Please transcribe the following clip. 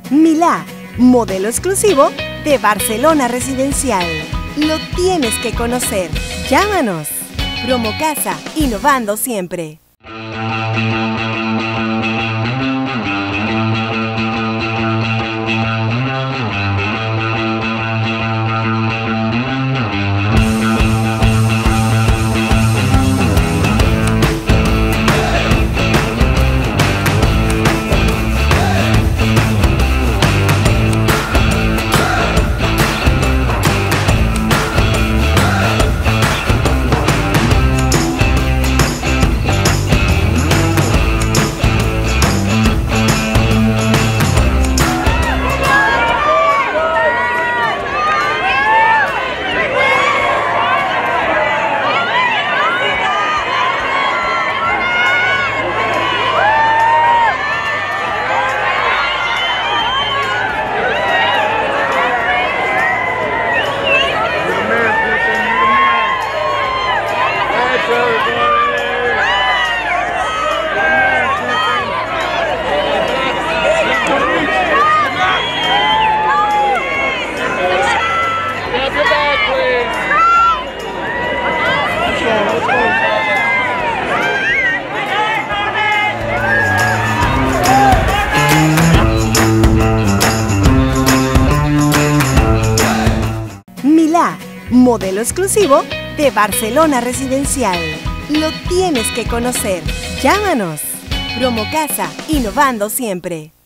Milá, modelo exclusivo de Barcelona Residencial. Lo tienes que conocer. Llámanos. Promocasa, innovando siempre. Milá, modelo exclusivo de Barcelona Residencial. Lo tienes que conocer. Llámanos. Promocasa, innovando siempre.